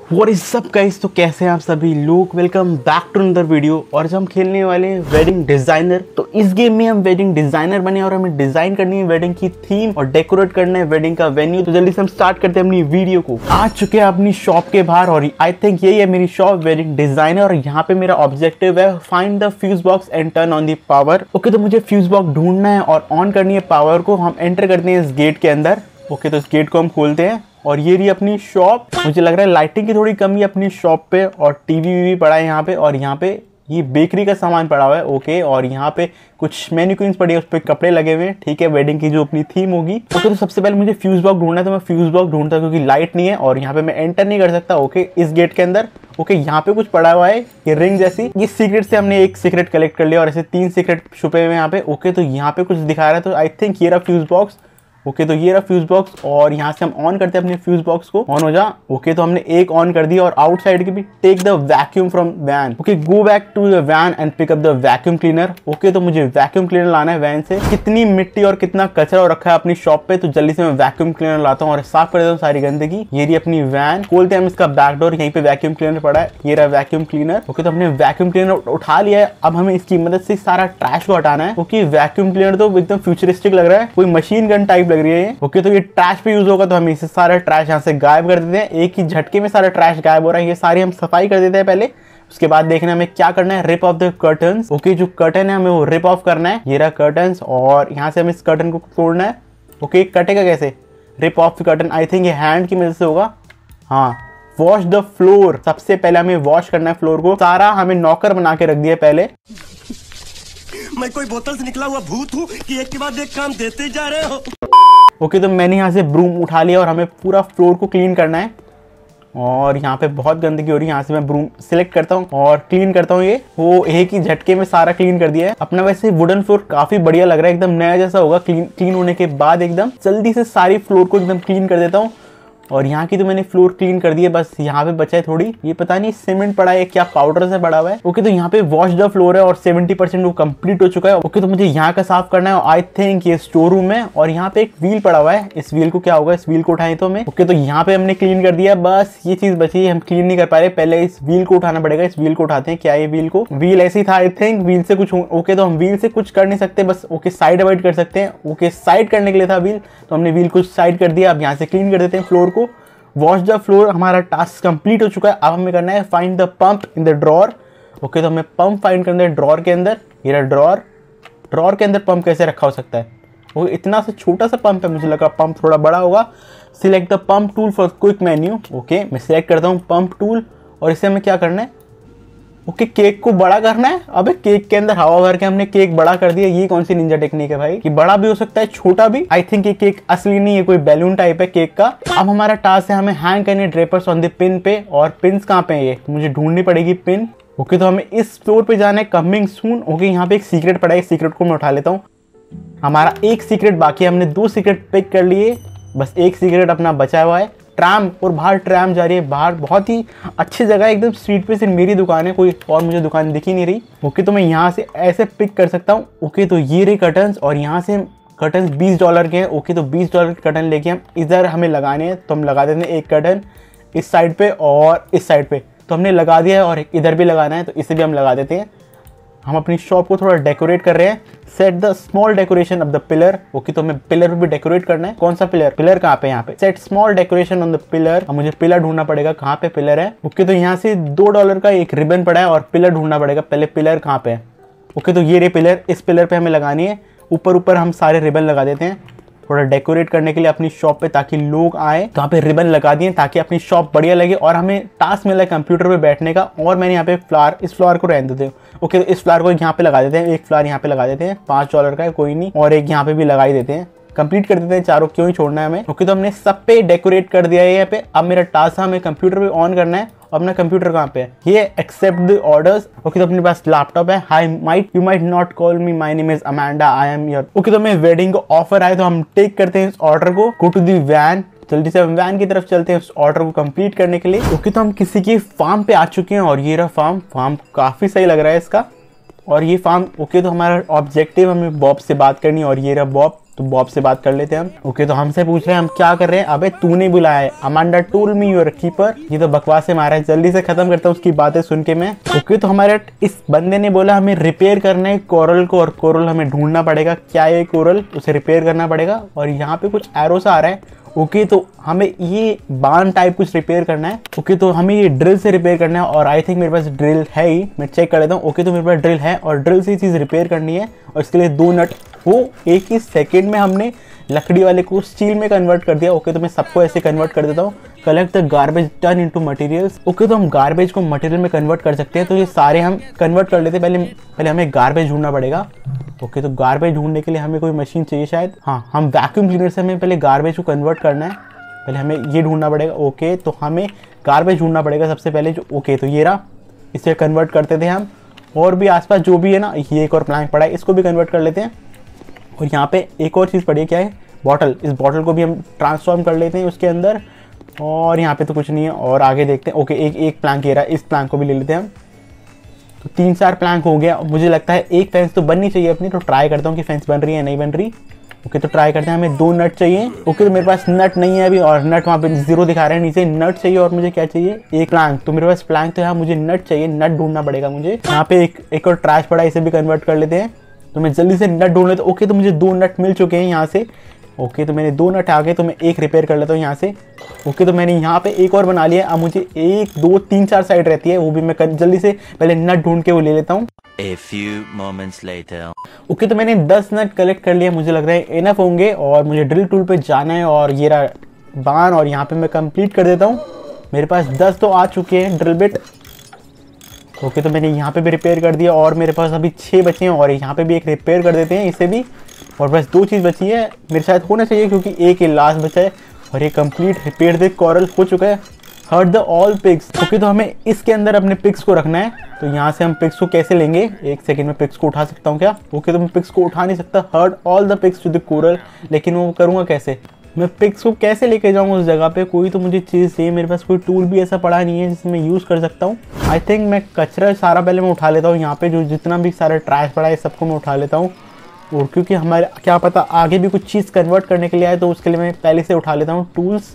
What is up guys, तो कैसे हैं आप सभी लोग। Welcome back to another video. और आज हम खेलने वाले हैं वेडिंग डिजाइनर। तो इस गेम में हम वेडिंग डिजाइनर बने और हमें डिजाइन करनी है वेडिंग की थीम और डेकोरेट करना है वेडिंग का वेन्यू। तो जल्दी से हम स्टार्ट करते हैं अपनी वीडियो को। आ चुके हैं अपनी शॉप के बाहर और आई थिंक यही है मेरी शॉप वेडिंग डिजाइनर। और यहाँ पे मेरा ऑब्जेक्टिव है find the fuse box and turn on the power. Okay, तो मुझे फ्यूज बॉक्स ढूंढना है और ऑन करनी है पावर को। हम एंटर करते हैं इस गेट के अंदर। ओके, तो इस गेट को हम खोलते हैं और ये रही अपनी शॉप। मुझे लग रहा है लाइटिंग की थोड़ी कमी है अपनी शॉप पे और टीवी भी पड़ा है यहाँ पे। और यहाँ पे ये बेकरी का सामान पड़ा हुआ है। ओके, और यहाँ पे कुछ मैनिक्विन्स पड़ी है, उस पर कपड़े लगे हुए हैं। ठीक है, वेडिंग की जो अपनी थीम होगी। ओके, तो सबसे पहले मुझे फ्यूज बॉक्स ढूंढना है, तो मैं फ्यूज बॉक्स ढूंढता हूँ क्योंकि लाइट नहीं है और यहाँ पे मैं एंटर नहीं कर सकता। ओके, इस गेट के अंदर। ओके, यहाँ पे कुछ पड़ा हुआ है ये रिंग जैसी। ये सीक्रेट से हमने एक सीक्रेट कलेक्ट कर लिया और ऐसे 3 सीक्रेट छुपे हुए यहाँ पे। ओके, तो यहाँ पे कुछ दिखा रहा है, तो आई थिंक ये रहा फ्यूज बॉक्स। ओके, तो ये रहा फ्यूज बॉक्स और यहाँ से हम ऑन करते हैं अपने फ्यूज बॉक्स को। ऑन हो जा। ओके, तो हमने एक ऑन कर दिया और आउटसाइड की भी take the vacuum from van. Okay, go back to the van and pick up the vacuum cleaner. Okay, तो मुझे वैक्यूम क्लीनर लाना है वैन से। कितनी मिट्टी और कितना कचरा रखा है अपनी शॉप पे, तो जल्दी से मैं वैक्यूम क्लीनर लाता हूँ और साफ कर देता हूँ सारी गंदगी। ये रही अपनी वैन। खोलते हैं हम इसका बैक डोर। यहीं पे वैक्यूम क्लीनर पड़ा है, ये रहा वैक्यूम क्लीनर। ओके, तो हमने वैक्यूम क्लीनर उठा लिया है। अब हमें इसकी मदद से सारा ट्रैश को हटाना है। ओके, वैक्यूम क्लीनर तो एकदम फ्यूचरिस्टिक लग रहा है, कोई मशीन गन टाइप लग रही है। ओके, तो ये ट्रैश पे यूज होगा, तो हम इसे सारा ट्रैश यहाँ से गायब कर देते हैं। एक ही झटके में सारा ट्रैश गायब हो रहा है। ये सारी हम सफाई कर देते हैं पहले। उसके बाद देखना हमें क्या करना है, rip off the curtains. Okay, जो कर्टन है हमें वो रिप ऑफ करना है। ये रहा कर्टन्स और यहाँ से हमें इस कर्टन को तोड़ना है। ओके, कटेगा कैसे? Rip off the curtain, I think ये हैंड की मदद से होगा। हाँ, वॉश द फ्लोर। सबसे पहले हमें वॉश करना है फ्लोर को। सारा हमें नौकर बना के रख दिया पहले। मैं कोई बोतल से निकला हुआ भूत हूँ कि एक के बाद एक काम देते जा रहे हो। ओके, तो मैंने यहाँ से ब्रूम उठा लिया और हमें पूरा फ्लोर को क्लीन करना है। और यहाँ पे बहुत गंदगी हो रही है, यहाँ से मैं ब्रूम सिलेक्ट करता हूँ और क्लीन करता हूँ। ये वो एक ही झटके में सारा क्लीन कर दिया है अपना। वैसे वुडन फ्लोर काफी बढ़िया लग रहा है, एकदम नया जैसा होगा क्लीन होने के बाद। एकदम जल्दी से सारी फ्लोर को एकदम क्लीन कर देता हूँ। और यहाँ की तो मैंने फ्लोर क्लीन कर दी है, बस यहाँ पे बचा है थोड़ी। ये पता नहीं सीमेंट पड़ा है क्या पाउडर से पड़ा हुआ है। ओके, तो यहाँ पे वॉश द फ्लोर है और 70% वो कंप्लीट हो चुका है। ओके, तो मुझे यहाँ का साफ करना है। आई थिंक ये स्टोर रूम है और यहाँ पे एक व्हील पड़ा हुआ है। इस व्हील को क्या होगा, इस व्हील को उठाएं तो हमें। ओके, तो यहाँ पे हमने क्लीन कर दिया, बस ये चीज बची है, हम क्लीन नहीं कर पा रहे। पहले इस व्हील को उठाना पड़ेगा। इस व्हील को उठाते हैं। क्या ये व्हील को, व्हील ऐसी था आई थिंक, व्हील से कुछ। ओके, तो हम व्हील से कुछ कर नहीं सकते, बस ओके साइड अवॉइड कर सकते हैं। ओके, साइड करने के लिए था व्हील, तो हमने व्हील को साइड कर दिया। अब यहाँ से क्लीन कर देते हैं फ्लोर को। वॉश द फ्लोर, हमारा टास्क कंप्लीट हो चुका है। अब हमें करना है find the pump in the drawer. Okay, तो हमें पंप फाइंड करना है ड्रॉर के अंदर। ये रहा ड्रॉर। ड्रॉर के अंदर पंप कैसे रखा हो सकता है? वो इतना सा छोटा सा पंप है, मुझे लगा पंप थोड़ा बड़ा होगा। Select the pump tool for quick menu. Okay, मैं सिलेक्ट करता हूँ पंप टूल और इसे हमें क्या करना है? ओके, केक को बड़ा करना है। अबे केक के अंदर हवा भर के हमने केक बड़ा कर दिया। ये कौन सी निंजा टेक्निक है भाई कि बड़ा भी हो सकता है छोटा भी? आई थिंक ये केक असली नहीं है, कोई बैलून टाइप है केक का। अब हमारा टास्क है हमें हैंग करने ड्रेपर्स ऑन द पिन पे। और पिन्स कहाँ पे है? ये मुझे ढूंढनी पड़ेगी पिन। ओके, तो हमें इस फ्लोर पे जाना है, कमिंग सून। ओके, यहाँ पे एक सीक्रेट पड़ा है, सीक्रेट को मैं उठा लेता हूँ। हमारा एक सीक्रेट बाकी है, हमने 2 सीक्रेट पिक कर लिए, बस एक सीक्रेट अपना बचा हुआ है। ट्रैम, और बाहर ट्रैम जा रही है बाहर। बहुत ही अच्छी जगह है, एकदम स्ट्रीट पे सिर्फ मेरी दुकान है, कोई और मुझे दुकान दिख ही नहीं रही। ओके, तो मैं यहाँ से ऐसे पिक कर सकता हूँ। ओके, तो ये रही कर्टन्स और यहाँ से कर्टन्स $20 के हैं। ओके, तो $20 के कर्टन लेके हम इधर हमें लगाने हैं, तो हम लगा देते हैं एक कर्टन इस साइड पे और इस साइड पे। तो हमने लगा दिया है और इधर भी लगाना है, तो इसे भी हम लगा देते हैं। हम अपनी शॉप को थोड़ा डेकोरेट कर रहे हैं। Set the small decoration of the pillar. Okay, तो हमें पिलर पे भी डेकोरेट करना है। कौन सा पिलर? पिलर कहाँ पे? यहाँ पे set small decoration on the pillar. अब मुझे पिलर ढूंढना पड़ेगा, कहाँ पे पिलर है। ओके, तो यहाँ से $2 का एक रिबन पड़ा है और पिलर ढूंढना पड़ेगा। पहले पिलर कहाँ पे है? ओके, तो ये रे पिलर, इस पिलर पे हमें लगानी है। ऊपर ऊपर हम सारे रिबन लगा देते हैं थोड़ा डेकोरेट करने के लिए अपनी शॉप पे, ताकि लोग आए तो यहाँ पे रिबन लगा दिए ताकि अपनी शॉप बढ़िया लगे। और हमें टास्क मिला है कंप्यूटर पे बैठने का। और मैंने यहाँ पे फ्लावर, इस फ्लावर को रहने देते हैं। ओके, तो इस फ्लावर को यहाँ पे लगा देते हैं। एक फ्लावर यहाँ पे लगा देते हैं, $5 का है, कोई नहीं। और एक यहाँ पे भी लगा ही देते हैं, कंप्लीट कर देते हैं चारों, क्यों ही छोड़ना है हमें। ओके, तो हमने सब पे डेकोरेट कर दिया है यहाँ पे। अब मेरा टास्क है हमें कंप्यूटर पे ऑन करना है। अपना कंप्यूटर कहाँ पे है? ये एक्सेप्ट द ऑर्डर्स। ओके, तो अपने पास लैपटॉप है। Hi mate, you might not call me, my name is Amanda, I am your. Okay, तो मैं वेडिंग को ऑफर आए तो हम टेक करते हैं इस ऑर्डर को। गो टू दी वैन, जल्दी से हम वैन की तरफ चलते हैं उस ऑर्डर को कंप्लीट करने के लिए। ओके, तो हम किसी की फार्म पे आ चुके हैं और ये रहा फार्म काफी सही लग रहा है इसका। और ये फार्म। ओके, तो हमारा ऑब्जेक्टिव हमें बॉब से बात करनी है और ये रहा बॉब। तो बॉब से बात कर लेते हैं हम। ओके तो हमसे पूछ रहे हैं हम क्या कर रहे हैं। अबे तूने बुलाया है, Amanda told me you are keeper. ये तो बकवास से मारा है, जल्दी से खत्म करता हूँ उसकी बातें सुन के मैं। ओके तो हमारे इस बंदे ने बोला हमें रिपेयर करना है कोरल को, और कोरल हमें ढूंढना पड़ेगा। क्या है कोरल, उसे रिपेयर करना पड़ेगा। और यहाँ पे कुछ एरो सा आ रहा है। ओके तो हमें ये बाण टाइप कुछ रिपेयर करना है। ओके तो हमें ये ड्रिल से रिपेयर करना है, और आई थिंक मेरे पास ड्रिल है ही, मैं चेक कर लेता हूँ। ओके तो मेरे पास ड्रिल है और ड्रिल से चीज़ रिपेयर करनी है, और इसके लिए 2 नट। वो एक ही सेकेंड में हमने लकड़ी वाले को स्टील में कन्वर्ट कर दिया। ओके तो मैं सबको ऐसे कन्वर्ट कर देता हूँ। Collect the garbage turn into materials. Okay तो हम गार्बेज को मटेरियल में कन्वर्ट कर सकते हैं, तो ये सारे हम कन्वर्ट कर लेते हैं। पहले हमें गार्बेज ढूंढना पड़ेगा। ओके तो गार्बेज ढूंढने के लिए हमें कोई मशीन चाहिए शायद। हाँ, हम वैक्यूम क्लीनर से हमें पहले गार्बेज को कन्वर्ट करना है। पहले हमें ये ढूंढना पड़ेगा। ओके तो हमें गार्बेज ढूंढना पड़ेगा सबसे पहले जो। ओके तो ये रहा, इसे कन्वर्ट करते थे हम। और भी आसपास जो भी है ना, ये एक और प्लैंक पड़ा है, इसको भी कन्वर्ट कर लेते हैं। और यहाँ पे एक और चीज़ पड़ी है, क्या है, बॉटल। इस बॉटल को भी हम ट्रांसफॉर्म कर लेते हैं उसके अंदर। और यहाँ पे तो कुछ नहीं है, और आगे देखते हैं। ओके एक प्लैंक ये रहा, इस प्लैंक को भी ले लेते हैं हम। तो 3-4 प्लैंक हो गया। मुझे लगता है एक फेंस तो बननी चाहिए अपनी, तो ट्राई करता हूँ कि फेंस बन रही है नहीं बन रही। ओके तो ट्राई करते हैं। हमें 2 नट चाहिए। ओके तो मेरे पास नट नहीं है अभी, और नट वहाँ पे 0 दिखा रहे हैं नीचे। नट चाहिए, और मुझे क्या चाहिए, एक प्लैंक। तो मेरे पास प्लैंक तो यहाँ, मुझे नट चाहिए, नट ढूंढना पड़ेगा मुझे। यहाँ पे एक और ट्रैश पड़ा है, इसे भी कन्वर्ट कर लेते हैं। तो मैं जल्दी से नट ढूंढ लेता हूँ। ओके तो मुझे 2 नट मिल चुके हैं यहाँ से। ओके तो मैंने 2 नट आ गए, तो मैं एक रिपेयर कर लेता हूँ यहाँ से। ओके तो मैंने यहाँ पे एक और बना लिया। अब मुझे 1 2 3 4 साइड रहती है, वो भी मैं जल्दी से पहले नट ढूंढ के वो ले लेता हूँ। A few moments later. Okay तो मैंने 10 नट कलेक्ट कर लिया, मुझे लग रहा है इनफ होंगे। और मुझे ड्रिल टूल पे जाना है, और ये रहा बाण, और यहाँ पे मैं कंप्लीट कर देता हूँ। मेरे पास 10 तो आ चुके हैं ड्रिल बिट। ओके तो मैंने यहाँ पे भी रिपेयर कर दिया, और मेरे पास अभी 6 बचे हैं, और यहाँ पे भी एक रिपेयर कर देते हैं इसे भी। और बस 2 चीज़ बची है, मेरे साथ होना चाहिए, क्योंकि एक ही लास्ट बचा है। और ये कंप्लीट रिपेयर दे कोरल हो चुका है। Herd the all pigs. Okay तो हमें इसके अंदर अपने पिग्स को रखना है। तो यहाँ से हम पिग्स को कैसे लेंगे, एक सेकंड में पिग्स को उठा सकता हूँ क्या। ओके तो मैं पिग्स को उठा नहीं सकता। Herd all the pigs to the corral, लेकिन वो करूँगा कैसे, मैं पिग्स को कैसे लेके जाऊँगा उस जगह पे। कोई तो मुझे चीज़ चाहिए, मेरे पास कोई टूल भी ऐसा पड़ा नहीं है जिससे मैं यूज़ कर सकता हूँ। आई थिंक मैं कचरा सारा पहले मैं उठा लेता हूँ। यहाँ पे जो जितना भी सारा ट्रैश पड़ा है सबको मैं उठा लेता हूँ। और क्योंकि हमारे क्या पता आगे भी कुछ चीज़ कन्वर्ट करने के लिए आए, तो उसके लिए मैं पहले से उठा लेता हूँ टूल्स।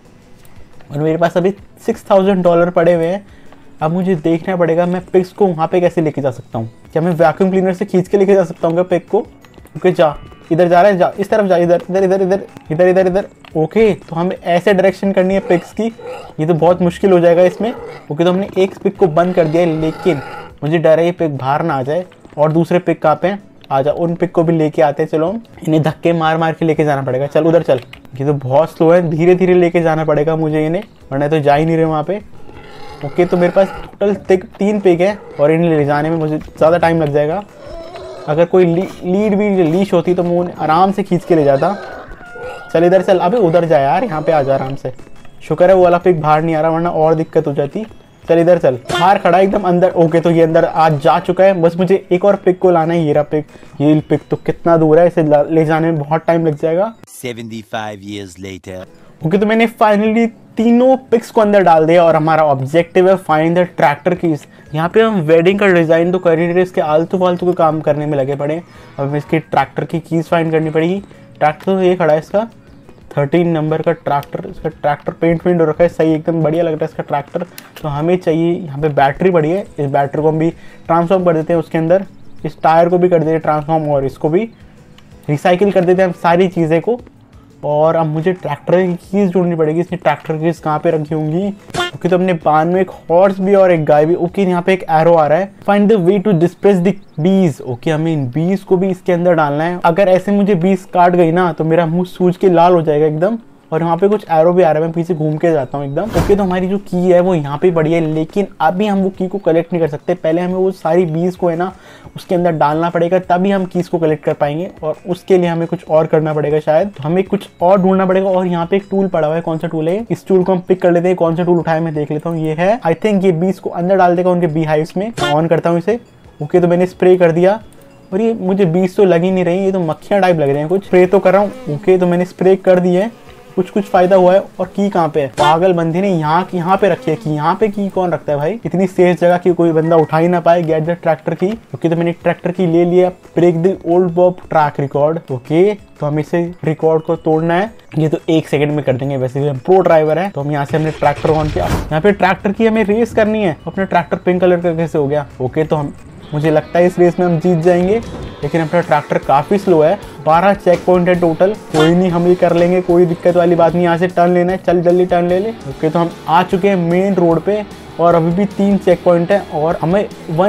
और मेरे पास अभी $6000 पड़े हुए हैं। अब मुझे देखना पड़ेगा मैं पिग्स को वहाँ पे कैसे लेके जा सकता हूँ। क्या मैं वैक्यूम क्लीनर से खींच के लेके जा सकता हूँ क्या पिग को। ओके जा, इधर जा रहा है, जा इस तरफ जा, इधर इधर इधर इधर इधर इधर इधर। ओके तो हमें ऐसे डायरेक्शन करनी है पिग्स की, ये तो बहुत मुश्किल हो जाएगा इसमें। ओके तो हमने एक पिग को बंद कर दिया है, लेकिन मुझे डर है ये पिग बाहर ना आ जाए। और दूसरे पिग कहाँ पे आ जा, उन पिग को भी लेके आते हैं। चलो इन्हें धक्के मार मार के लेके जाना पड़ेगा। चल उधर चल, ये तो बहुत स्लो है, धीरे धीरे लेके जाना पड़ेगा मुझे इन्हें, वरना तो जा ही नहीं रहे वहाँ पे। ओके तो मेरे पास टोटल 3 पिग है, और इन्हें ले जाने में मुझे ज़्यादा टाइम लग जाएगा। अगर कोई लीड भी लीश होती तो मैं उन्हें आराम से खींच के ले जाता। चल इधर चल, अबे उधर जा यार, यहाँ पे आ जा आराम से। शुक्र है वो वाला पिग बाहर नहीं आ रहा, वरना और दिक्कत हो जाती। चल इधर चल, बाहर खड़ा एकदम अंदर। ओके तो ये अंदर आज जा चुका है, बस मुझे एक और पिग को लाना है। ये रहा पिग, ये पिग तो कितना दूर है, इसे ले जाने में बहुत टाइम लग जाएगा। 75 years later. ओके तो मैंने फाइनली तीनों पिक्स को अंदर डाल दिया, और हमारा ऑब्जेक्टिव है फाइंड द ट्रैक्टर कीज। यहाँ पे हम वेडिंग का डिज़ाइन तो कर ही रहे, इसके आलतू फालतू के काम करने में लगे पड़े। अब हमें इसकी ट्रैक्टर की कीज फाइंड करनी पड़ेगी। ट्रैक्टर तो ये खड़ा है इसका 13 नंबर का ट्रैक्टर। इसका ट्रैक्टर पेंट हो रखा है, सही एकदम बढ़िया लग रहा है इसका ट्रैक्टर। तो हमें चाहिए, यहाँ पे बैटरी पड़ी है, इस बैटरी को हम भी ट्रांसफॉर्म कर देते हैं उसके अंदर। इस टायर को भी कर देते हैं ट्रांसफॉर्म, और इसको भी रिसाइकिल कर देते हैं हम सारी चीज़ें को। और अब मुझे ट्रैक्टर की कीज ढूंढनी पड़ेगी। इसकी ट्रैक्टर कीज कहाँ पे रखी होंगी। ओके तो अपने पान में एक हॉर्स भी और एक गाय भी। ओके यहाँ पे एक एरो आ रहा है, find the way to disperse the bees. Okay हमें इन बीज को भी इसके अंदर डालना है। अगर ऐसे मुझे बीज काट गई ना, तो मेरा मुंह सूज के लाल हो जाएगा एकदम। और वहाँ पे कुछ एरो भी आ रहा है, मैं पीछे घूम के जाता हूँ एकदम। ओके तो हमारी जो की है वो यहाँ पे पड़ी है, लेकिन अभी हम वो की को कलेक्ट नहीं कर सकते। पहले हमें वो सारी बीज को है ना उसके अंदर डालना पड़ेगा, तभी हम कीज को कलेक्ट कर पाएंगे। और उसके लिए हमें कुछ और करना पड़ेगा शायद, तो हमें कुछ और ढूंढना पड़ेगा। और यहाँ पे एक टूल पड़ा हुआ है, कौन सा टूल है, इस टूल को हम पिक कर लेते हैं। कौन सा टूल उठाए मैं देख लेता हूँ, ये है। आई थिंक ये बीज को अंदर डाल देगा उनके बी हाइव्स में। ऑन करता हूँ इसे। ओके तो मैंने स्प्रे कर दिया, और ये मुझे बीज तो लग ही नहीं रही, ये तो मक्खियाँ टाइप लग रहे हैं कुछ। स्प्रे तो कर रहा हूँ। ओके तो मैंने स्प्रे कर दी है। कुछ फायदा हुआ है। और की कहाँ पे है? पागल बंदी ने यहाँ पे रखी है की। यहाँ पे की कौन रखता है भाई? इतनी सेफ जगह की कोई बंदा उठा ही ना पाए। Get the tractor key. Okay तो मैंने ट्रैक्टर की ले लिया। Break the old bob track record. Okay तो हम इसे रिकॉर्ड को तोड़ना है। ये तो 1 सेकंड में कर देंगे, वैसे भी हम प्रो ड्राइवर है। तो हम यहाँ से हमने ट्रैक्टर ऑन किया। यहाँ पे ट्रैक्टर की हमें रेस करनी है। अपना ट्रैक्टर पिंक कलर का कैसे हो गया? ओके तो मुझे लगता है इस रेस में हम जीत जाएंगे, लेकिन अपना ट्रैक्टर काफी स्लो है। 12 चेक पॉइंट है टोटल। कोई नहीं, हम ये कर लेंगे, कोई दिक्कत वाली बात नहीं। यहाँ से टर्न लेना है, चल जल्दी टर्न ले ले। ओके तो हम आ चुके हैं मेन रोड पे और अभी भी 3 चेक पॉइंट है और हमें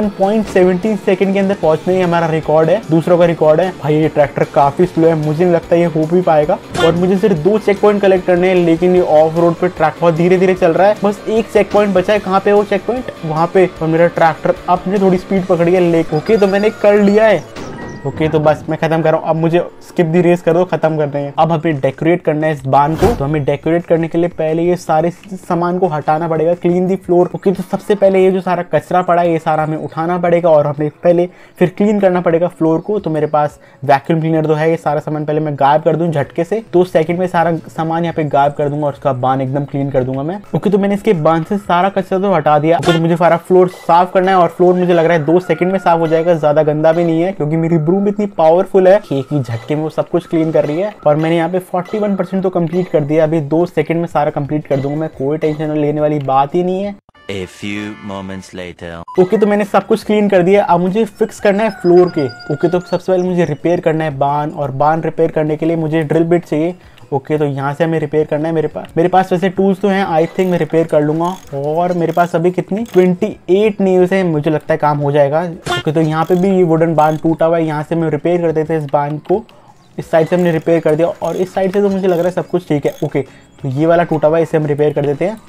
1.17 सेकंड के अंदर पहुंचना ही हमारा रिकॉर्ड है, दूसरों का रिकॉर्ड है। भाई ये ट्रैक्टर काफी स्लो है, मुझे नहीं लगता ये हो भी पाएगा। और मुझे सिर्फ 2 चेक पॉइंट कलेक्ट करने हैं, लेकिन ये ऑफ रोड पे ट्रैक बहुत धीरे धीरे चल रहा है। बस 1 चेक पॉइंट बचा है। कहाँ पे वो चेक पॉइंट? वहाँ पे। और मेरा ट्रैक्टर अपने थोड़ी स्पीड पकड़ी है लेकिन ओके तो मैंने कर लिया है। ओके तो बस मैं खत्म कर रहा हूँ। अब मुझे स्किप दी रेस कर दो, खत्म करते हैं। अब हमें डेकोरेट करना है इस बान को। तो हमें डेकोरेट करने के लिए पहले ये सारे सामान को हटाना पड़ेगा। Clean the floor. ओके तो सबसे पहले ये जो सारा कचरा पड़ा है ये सारा हमें उठाना पड़ेगा और हमें पहले फिर क्लीन करना पड़ेगा फ्लोर को। तो मेरे पास वैक्यूम क्लीनर तो है। ये सारा सामान पहले मैं गायब कर दूँ झटके से। 2 सेकंड में सारा सामान यहाँ पे गायब कर दूंगा और उसका बान एकदम क्लीन कर दूंगा मैं। ओके तो मैंने इसके बान से सारा कचरा तो हटा दिया। ओके तो मुझे सारा फ्लोर साफ करना है और फ्लोर मुझे लग रहा है 2 सेकंड में साफ हो जाएगा। ज्यादा गंदा भी नहीं है क्योंकि मेरी ब्रूम इतनी पावरफुल है कि एक ही झटके में वो सब कुछ क्लीन कर रही है। और मैंने यहाँ पे 41% तो कंप्लीट कर दिया। अभी 2 सेकंड में सारा कंप्लीट कर दूंगा मैं। कोई टेंशन लेने वाली बात ही नहीं है। A few moments later. Okay तो मैंने सब कुछ क्लीन कर दिया। अब मुझे फिक्स करना है फ्लोर के। ओके तो सबसे पहले मुझे रिपेयर करना है बान, और बान रिपेयर करने के लिए मुझे ड्रिल बिट चाहिए। ओके तो यहाँ से हमें रिपेयर करना है। मेरे पास वैसे टूल्स तो हैं, आई थिंक मैं रिपेयर कर लूंगा। और मेरे पास अभी कितनी 28 नेल्स हैं, मुझे लगता है काम हो जाएगा। ओके तो यहाँ पे भी ये वुडन बान टूटा हुआ है, यहाँ से मैं रिपेयर कर देते हैं इस बान को। इस साइड से हमने रिपेयर कर दिया और इस साइड से तो मुझे लग रहा है सब कुछ ठीक है। ओके तो ये वाला टूटा हुआ है, इसे हम रिपेयर कर देते हैं।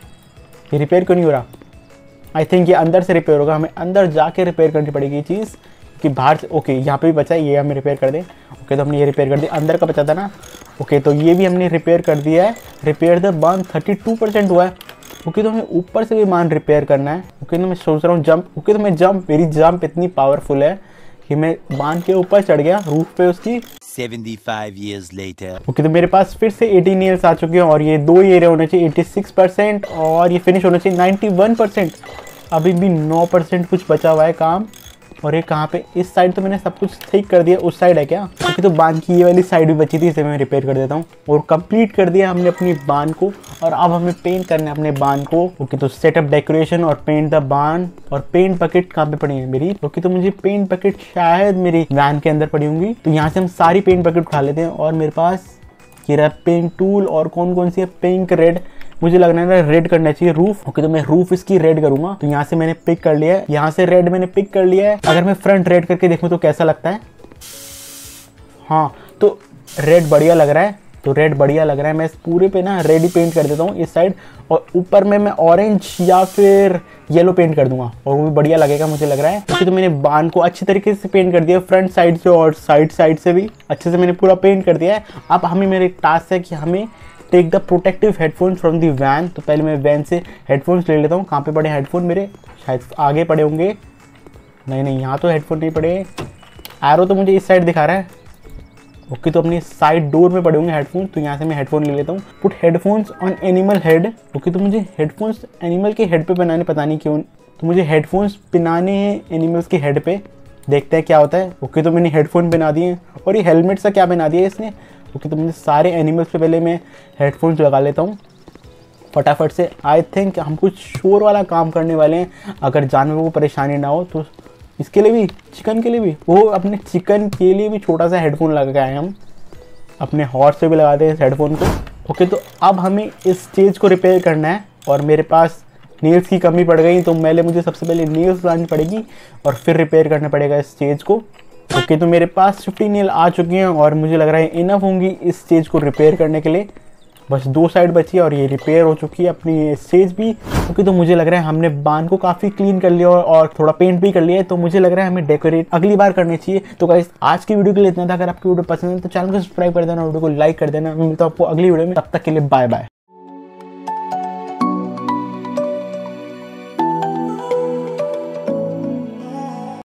ये रिपेयर क्यों नहीं हो रहा? आई थिंक ये अंदर से रिपेयर होगा, हमें अंदर जाके रिपेयर करनी पड़ेगी ये चीज़ कि बाहर से। ओके यहाँ पे भी बचा है, ये हमें रिपेयर कर दें। ओके तो हमने ये रिपेयर कर दिया, अंदर का बचा था ना। ओके तो ये भी हमने रिपेयर कर दिया है। रिपेयर द बान 32% हुआ है। ओके तो हमें ऊपर से भी बान रिपेयर करना है। ओके तो मैं सोच रहा हूँ जंप। ओके तो मैं मेरी जंप इतनी पावरफुल है कि मैं बान के ऊपर चढ़ गया, रूफ पे उसकी। 75 years later. ओके तो मेरे पास फिर से 18 ईयर्स आ चुके हैं और ये 2 ईयर होने चाहिए 86% और ये फिनिश होना चाहिए 91%। अभी भी 9% कुछ बचा हुआ है काम। और ये कहाँ पे? इस साइड तो मैंने सब कुछ ठीक कर दिया। उस साइड है क्या? ओके तो बान की ये वाली साइड भी बची थी, इसे मैं रिपेयर कर देता हूँ। और कंप्लीट कर दिया हमने अपनी बान को। और अब हमें पेंट करना है अपने बान को। ओके तो सेटअप डेकोरेशन और पेंट द बान। और पेंट बकेट कहाँ पे पड़ी है मेरी? ओके तो मुझे पेंट बकेट शायद मेरी वैन के अंदर पड़ी होंगी। तो यहाँ से हम सारी पेंट बकेट उठा लेते हैं। और मेरे पास ये रहा पेंट टूल। और कौन कौन सी है? Pink, red. मुझे लग रहा है रेड करना चाहिए रूफ। ओके तो मैं रूफ इसकी रेड करूंगा। तो यहाँ से मैंने पिक कर लिया है, यहाँ से रेड मैंने पिक कर लिया है। अगर मैं फ्रंट रेड करके देखूं तो कैसा लगता है? हाँ तो रेड बढ़िया लग रहा है। तो रेड बढ़िया लग रहा है। मैं इस पूरे पे ना रेड ही पेंट कर देता हूँ इस साइड। और ऊपर में मैं ऑरेंज या फिर येलो पेंट कर दूंगा और वो भी बढ़िया लगेगा मुझे लग रहा है। क्योंकि तो मैंने बान को अच्छी तरीके से पेंट कर दिया, फ्रंट साइड से और साइड से भी अच्छे से मैंने पूरा पेंट कर दिया है। अब हमें मेरे टास्क है कि हमें take the protective headphones from the van. तो पहले मैं वैन से हेडफोन्स ले लेता हूँ। कहाँ पे पड़े हेडफोन मेरे? शायद आगे पड़े होंगे। नहीं यहाँ तो हेडफोन नहीं पड़े। एरो तो मुझे इस साइड दिखा रहा है। ओके तो अपनी साइड डोर में पड़े होंगे हेडफोन। तो यहाँ से मैं हेडफोन ले लेता हूँ। Put headphones on animal head. Okay तो मुझे हेडफोन्स एनिमल के हेड पे पहनाने, पता नहीं क्यों। तो मुझे हेडफोन्स पहनाने हैं एनिमल्स के हेड पे, देखते हैं क्या होता है। ओके तो मैंने हेडफोन पहना दिए। और ये हेलमेट सा क्या बना दिया इसने? ओके तो मुझे सारे एनिमल्स पे पहले मैं हेडफोन्स लगा लेता हूँ फटाफट से। आई थिंक हम कुछ शोर वाला काम करने वाले हैं, अगर जानवरों को परेशानी ना हो तो। इसके लिए भी, चिकन के लिए भी, वो अपने चिकन के लिए भी छोटा सा हेडफोन लगा के आए हम। अपने हॉर्स पे भी लगाते हैं इस हेडफोन को। ओके तो अब हमें इस स्टेज को रिपेयर करना है और मेरे पास नील्स की कमी पड़ गई। तो मुझे सबसे पहले नील्स लानी पड़ेगी और फिर रिपेयर करना पड़ेगा इस स्टेज को। ओके तो मेरे पास 50 नील आ चुकी हैं और मुझे लग रहा है इनफ होंगी इस स्टेज को रिपेयर करने के लिए। बस 2 साइड बची है और ये रिपेयर हो चुकी है अपनी स्टेज भी। ओके तो मुझे लग रहा है हमने बान को काफ़ी क्लीन कर लिया और थोड़ा पेंट भी कर लिया है। तो मुझे लग रहा है हमें डेकोरेट अगली बार करनी चाहिए। तो गाइस आज की वीडियो के लिए इतना था। अगर आपकी वीडियो पसंद है तो चैनल को सब्सक्राइब कर देना, वीडियो को लाइक कर देना। मैं मिलता हूं आपको अगली वीडियो में, तब तक के लिए बाय बाय।